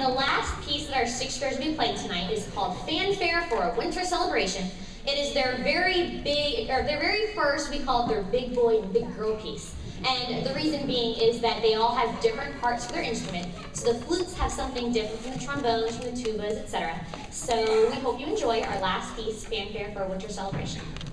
the last piece that our sixth graders will be playing tonight is called Fanfare for a Winter Celebration. It is their very big, or their very first, we call it their big boy and big girl piece. And the reason being is that they all have different parts for their instrument. So the flutes have something different from the trombones, from the tubas, etc. So we hope you enjoy our last piece, Fanfare for a Winter Celebration.